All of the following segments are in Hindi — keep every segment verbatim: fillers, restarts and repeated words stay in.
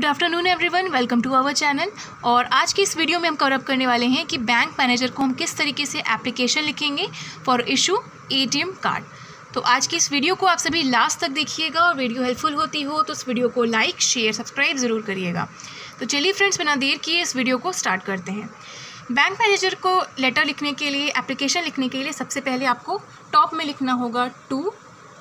Good afternoon everyone, welcome to our channel. और आज की इस वीडियो में हम कवर अप करने वाले हैं कि बैंक मैनेजर को हम किस तरीके से एप्लीकेशन लिखेंगे फॉर इशू एटीएम कार्ड। तो आज की इस वीडियो को आप सभी लास्ट तक देखिएगा और वीडियो हेल्पफुल होती हो तो इस वीडियो को लाइक शेयर सब्सक्राइब ज़रूर करिएगा। तो चलिए फ्रेंड्स, बिना देर किए इस वीडियो को स्टार्ट करते हैं। बैंक मैनेजर को लेटर लिखने के लिए, एप्लीकेशन लिखने के लिए सबसे पहले आपको टॉप में लिखना होगा टू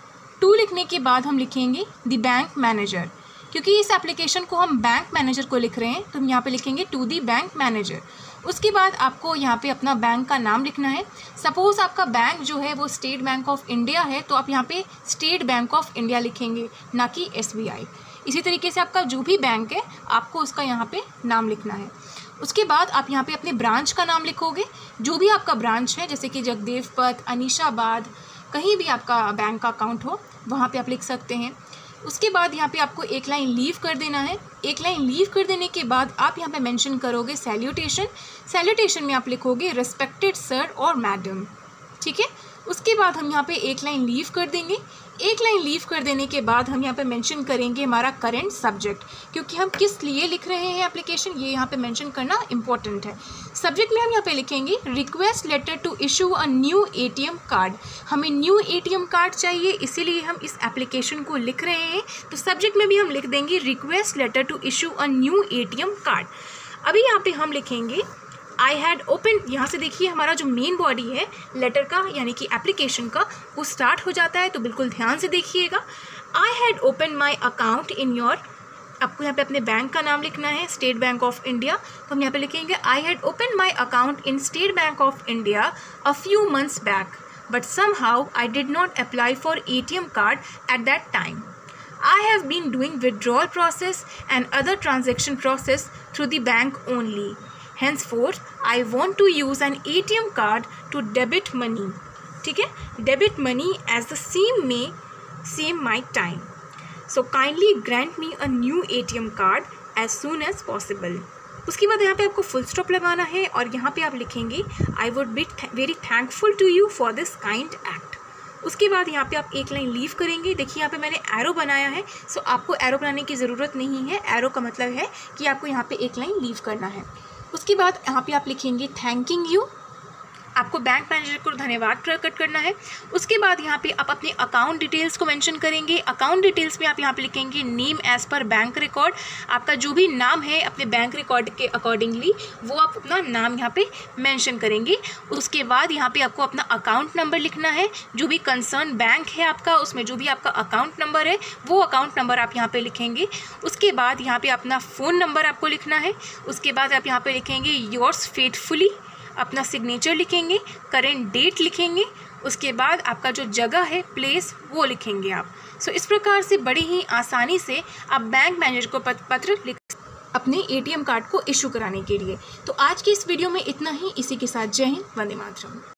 टू लिखने के बाद हम लिखेंगे द बैंक मैनेजर। क्योंकि इस एप्लीकेशन को हम बैंक मैनेजर को लिख रहे हैं तो हम यहाँ पे लिखेंगे टू दी बैंक मैनेजर। उसके बाद आपको यहाँ पे अपना बैंक का नाम लिखना है। सपोज़ आपका बैंक जो है वो स्टेट बैंक ऑफ इंडिया है तो आप यहाँ पे स्टेट बैंक ऑफ इंडिया लिखेंगे, ना कि एसबीआई। इसी तरीके से आपका जो भी बैंक है आपको उसका यहाँ पे नाम लिखना है। उसके बाद आप यहाँ पे अपने ब्रांच का नाम लिखोगे, जो भी आपका ब्रांच है, जैसे कि जगदेवपथ, अनीशाबाद, कहीं भी आपका बैंक का अकाउंट हो वहाँ पे आप लिख सकते हैं। उसके बाद यहाँ पे आपको एक लाइन लीव कर देना है। एक लाइन लीव कर देने के बाद आप यहाँ पे मेंशन करोगे सैल्यूटेशन। सैल्यूटेशन में आप लिखोगे रिस्पेक्टेड सर और मैडम, ठीक है। उसके बाद हम यहाँ पे एक लाइन लीव कर देंगे। एक लाइन लीव कर देने के बाद हम यहाँ पे मेंशन करेंगे हमारा करंट सब्जेक्ट, क्योंकि हम किस लिए लिख रहे हैं एप्लीकेशन ये यहाँ पे मेंशन करना इम्पोर्टेंट है। सब्जेक्ट में हम यहाँ पे लिखेंगे request letter to issue a new ATM card. हमें न्यू एटीएम कार्ड चाहिए, इसीलिए हम इस एप्लीकेशन को लिख रहे हैं। तो सब्जेक्ट में भी हम लिख देंगे request letter to issue a new ATM card. अभी यहाँ पे हम लिखेंगे आई हैड ओपन। यहाँ से देखिए हमारा जो मेन बॉडी है लेटर का यानी कि एप्लीकेशन का वो स्टार्ट हो जाता है, तो बिल्कुल ध्यान से देखिएगा। I had open my account in your, आपको यहाँ पे अपने बैंक का नाम लिखना है, स्टेट बैंक ऑफ इंडिया। तो हम यहाँ पे लिखेंगे I had open my account in State Bank of India a few months back but somehow I did not apply for ATM card at that time. I have been doing withdrawal process and other transaction process through the bank only. Henceforth, I want to use an A T M card to debit money. ठीक है, debit money as the same may save my time. So kindly grant me a new A T M card as soon as possible. उसके बाद यहाँ पे आपको फुल स्टॉप लगाना है और यहाँ पे आप लिखेंगे I would be very thankful to you for this kind act. उसके बाद यहाँ पे आप एक लाइन लीव करेंगे। देखिए यहाँ पे मैंने एरो बनाया है, सो आपको एरो बनाने की ज़रूरत नहीं है। एरो का मतलब है कि आपको यहाँ पे एक लाइन लीव करना है। उसके बाद यहाँ पे आप लिखेंगे थैंकिंग यू, आपको बैंक मैनेजर को धन्यवाद प्रकट करना है। उसके बाद यहाँ पे आप अपने अकाउंट डिटेल्स को मेंशन करेंगे। अकाउंट डिटेल्स में आप यहाँ पे लिखेंगे name as per bank record. आपका जो भी नाम है अपने बैंक रिकॉर्ड के अकॉर्डिंगली वो आप अपना नाम यहाँ पे मेंशन करेंगे। उसके बाद यहाँ पे आपको अपना अकाउंट नंबर लिखना है। जो भी कंसर्न बैंक है आपका, उसमें जो भी आपका अकाउंट नंबर है वो अकाउंट नंबर आप यहाँ पर लिखेंगे। उसके बाद यहाँ पर अपना फ़ोन नंबर आपको लिखना है। उसके बाद आप यहाँ पर लिखेंगे योर्स फेथफुली, अपना सिग्नेचर लिखेंगे, करेंट डेट लिखेंगे। उसके बाद आपका जो जगह है, प्लेस, वो लिखेंगे आप। सो so, इस प्रकार से बड़ी ही आसानी से आप बैंक मैनेजर को पत्र लिख अपने एटीएम कार्ड को इशू कराने के लिए। तो आज की इस वीडियो में इतना ही। इसी के साथ जय हिंद, वंदे मातरम।